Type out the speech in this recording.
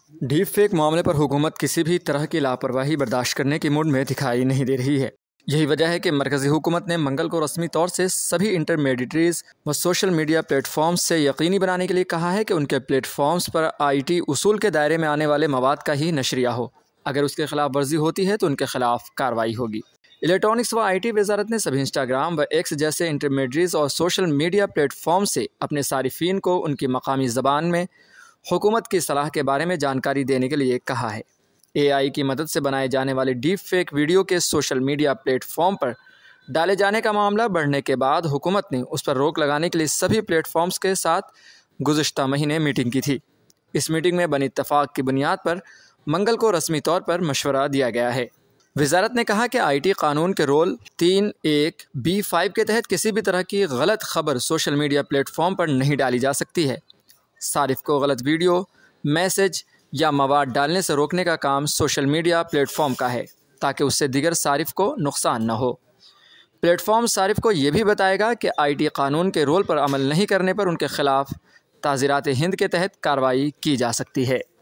Deep fake मामले पर हुकूमत किसी भी तरह की लापरवाही बर्दाश्त करने की मूड में दिखाई नहीं दे रही है। यही वजह है कि मरकज़ी हुकूमत ने मंगल को रस्मी तौर से सभी इंटरमीडिएटरीज व सोशल मीडिया प्लेटफॉर्म्स से यकीनी बनाने के लिए कहा है कि उनके प्लेटफॉर्म्स पर आईटी उसूल के दायरे में आने वाले मवाद का ही नशरिया हो। अगर उसके खिलाफ वर्जी होती है तो उनके खिलाफ कार्रवाई होगी। इलेक्ट्रॉनिक्स व आईटी वजारत ने सभी इंस्टाग्राम व एक्स जैसे इंटरमीडिएटरीज और सोशल मीडिया प्लेटफॉर्म से अपने सारिफीन को उनकी मकामी ज़बान में हुकूमत की सलाह के बारे में जानकारी देने के लिए कहा है। एआई की मदद से बनाए जाने वाले डीप फेक वीडियो के सोशल मीडिया प्लेटफॉर्म पर डाले जाने का मामला बढ़ने के बाद हुकूमत ने उस पर रोक लगाने के लिए सभी प्लेटफॉर्म्स के साथ गुज़िश्ता महीने मीटिंग की थी। इस मीटिंग में बनी इत्तफाक की बुनियाद पर मंगल को रस्मी तौर पर मशवरा दिया गया है। वजारत ने कहा कि आईटी कानून के रोल 3(1)(b)(5) के तहत किसी भी तरह की गलत खबर सोशल मीडिया प्लेटफॉर्म पर नहीं डाली जा सकती है। सारिफ को गलत वीडियो, मैसेज या मवाद डालने से रोकने का काम सोशल मीडिया प्लेटफॉर्म का है, ताकि उससे दीगर सारिफ को नुकसान न हो। प्लेटफॉर्म सारिफ को यह भी बताएगा कि आईटी कानून के रोल पर अमल नहीं करने पर उनके खिलाफ ताज़ीरात हिंद के तहत कार्रवाई की जा सकती है।